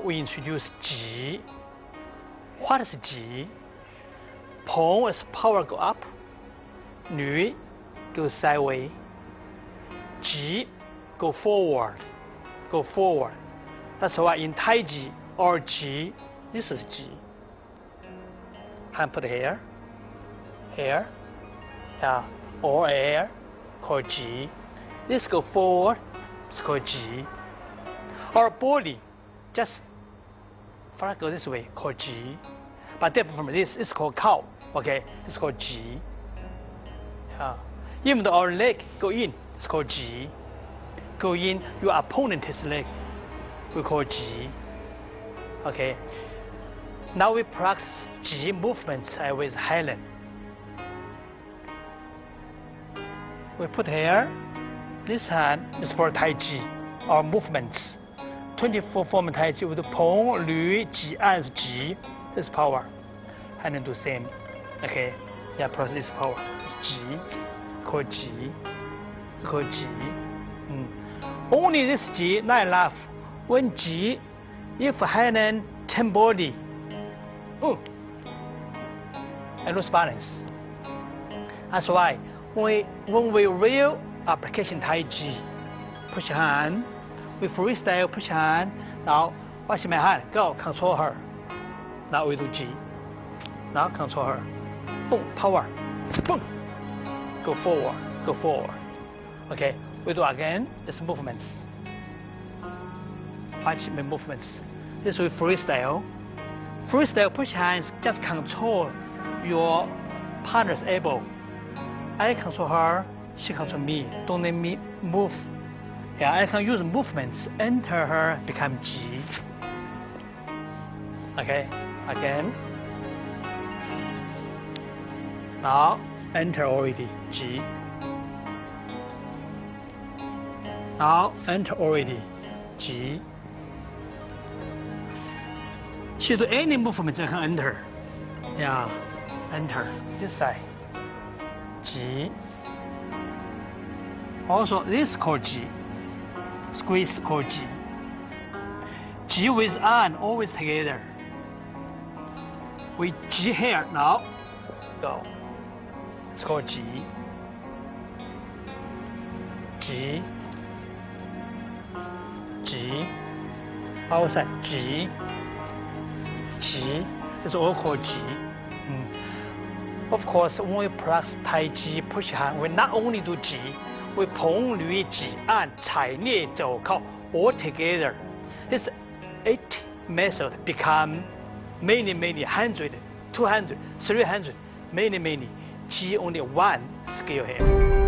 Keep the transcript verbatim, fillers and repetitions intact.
we introduce G. What is G? Pong as power go up, Nü goes sideways. G go forward, go forward. That's why in Tai Chi or G, this is G. Hand put here, here, yeah, or here, called G. This go forward, it's called G. Our body, just for go this way, called G. But different from this, it's called cow. Okay, it's called G. Yeah. Even though our leg go in, it's called G. Go in, your opponent's leg, we call G. Okay. Now we practice G movements with Helen. We put here, this hand is for Tai Chi, our movements. twenty-four form Tai Chi with Pong, Lü, Ji, An, Ji, this power. And then do same. Okay, yeah, plus this power. It's G, called G, called G. Mm. Only this G, not enough. When G, if hand ten body, oh, and lose balance. That's why when we, when we real application Tai Chi, push hand, we freestyle push hand. Now, watch my hand, go, control her. Now we do G. Now control her. Boom, power. Boom. Go forward, go forward. Okay, we do again, this movements. Watch my movements. This is freestyle. Freestyle push hands, just control your partner's elbow. I control her, she control me. Don't let me move. Yeah, I can use movements, enter her, become G. Okay, again. Now, enter already, G. Now, enter already, G. She do any movement, I can enter. Yeah, enter, this side, G. Also, this called G. Squeeze called G. G with An always together. We G here now, go. It's called G. G. G. Outside G. G. It's all called G. Mm. Of course, when we practice Tai Chi push hand, we not only do G, we Pong, Lü, Ji, An, Cai, Nie, Zhou, Kao, all together. This eight method become many, many hundred, two hundred, three hundred, many, many. G only one skill here.